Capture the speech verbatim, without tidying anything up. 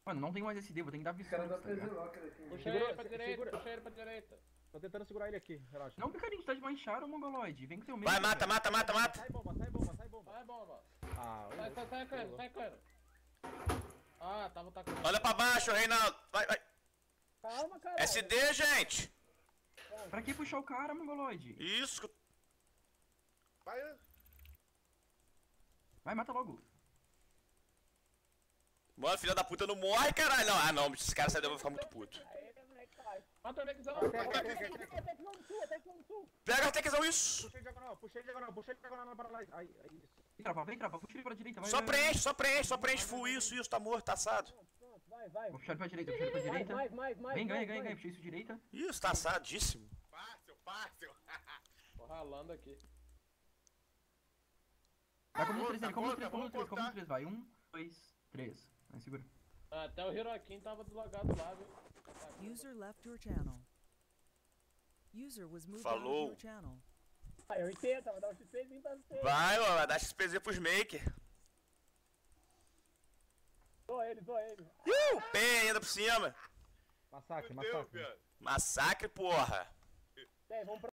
Mano, não tem mais S D, vou ter que dar Os caras visão, da tá ligado? P Z Locker aqui, mano. Puxa ele Segura, pra se- direita, segura. puxa ele pra direita. Tô tentando segurar ele aqui, relaxa. Não, Picarinho, tu tá de manchar, ô mongoloide. Vem com teu medo. Vai, mata, velho. mata, mata, mata. Sai bomba, sai bomba, sai bomba. Vai, bomba. Ah, Sai, sai, sai, Cano, sai, Cano. Ah, tava tacando. Olha pra baixo, Reinaldo. Vai, vai. Calma, cara. S D, gente. Pra que puxar o cara, mongoloide? Isso. Vai, Vai, mata logo. Mano, filha da puta não morre, caralho. Não, ah, não. Esse cara sair daí eu vou ficar muito puto. Aí, moleque, vai. Mata o Nexão. Até que não sul, até que não sul. Pega a Tequizão, isso. puxei diagonal, puxei diagonal, puxei diagonal para lá. Aí, aí, isso. Vem, trapa, vem, trapa. Puxa ele pra direita. Vai, Só vai, vai. preenche, só preenche, só preenche. Full, isso, isso. Tá morto, tá assado. Pronto, pronto, vai, vai. Vou puxar ele pra direita, puxa ele pra direita. Mais, mais, mais. Vem, ganha, mais, ganha, mais. ganha. Puxei isso direita. Isso, tá assadíssimo. fácil, fácil. Tô ralando aqui. Vai como no Conta, três, ele, como no conta, três, como no vamos três, como no contar. três. Vai, um, dois, três. Vai, segura. Ah, até o Hirokin tava deslogado lá, viu? User left your channel. User was moved Falou. out of your channel. Vai, oitenta, vai dar um XPzinho pra você. Vai, ó, vai dar X P Z pros maker. Zoa ele, zoa ele. Uh, P ainda por cima. Massacre, Fudeu, massacre. viado. Massacre, porra. Tem, vamos pra